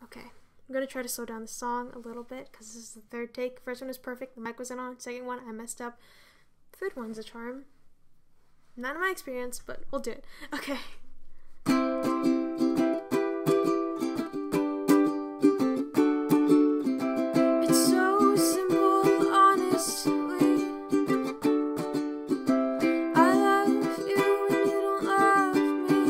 Okay, I'm gonna try to slow down the song a little bit because this is the third take. First one was perfect, the mic wasn't on. Second one, I messed up. Third one's a charm. Not in my experience, but we'll do it. Okay. It's so simple, honestly. I love you and you don't love me.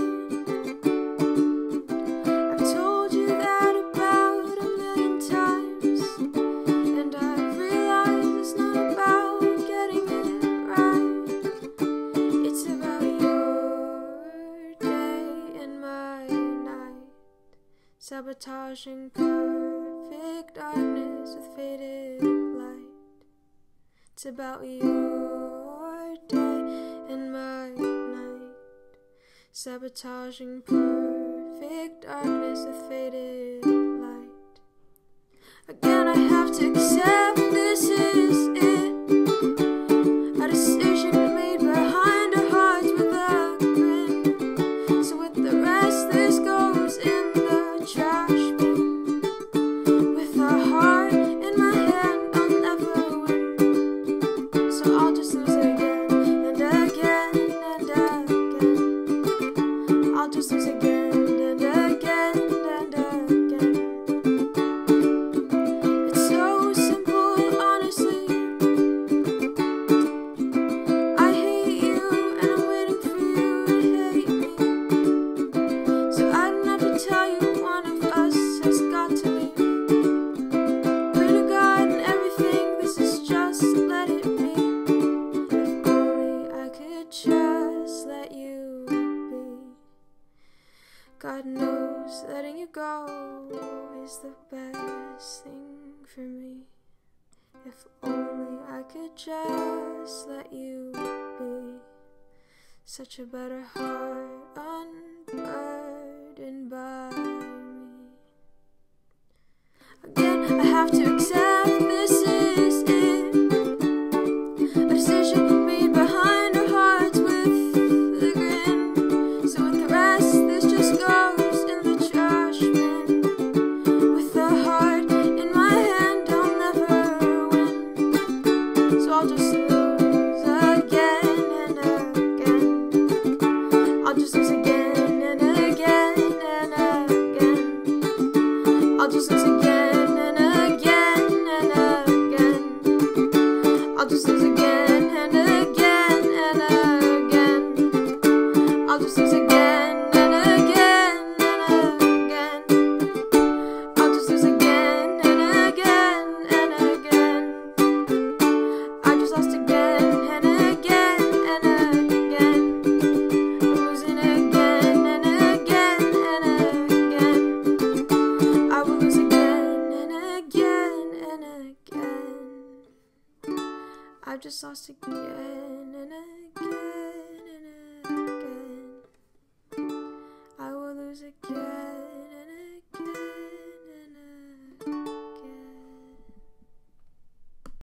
I've told you that about a million times, and I've realized it's not about getting it right. It's about your day and my night, sabotaging perfect darkness with faded light. It's about your day and my night, sabotaging perfect darkness with faded light. Again, I have to accept this is it, a decision made behind our hearts with a grin. So with the rest, this goes in the trash bin. With a heart in my hand, I'll never win. So I'll just lose again and again and again. I'll just lose again and again and again. It's so simple, honestly. I hate you and I'm waiting for you to hate me. So I don't have to tell you one of us has got to leave. Pray to God and everything, this is just let it be. If only I could just let you be. God knows letting you go is the best thing for me. If only I could just let you be. Such a better heart unburdened by me. Again, I have to accept this is it, a decision made behind our hearts with a grin. So with the rest, this just goes in the trash bin. With a heart in my hand, I'll never win. So I'll just lose again and again. I'll just lose again and again and again. I'll just lose again and again and again. I'll just lose again and again and again. I'll just lose again and again and again. I'll just lose again and again and again. I just lost again and again and again. I'm losing again and again and again. I will lose again and again and again. I just lost again.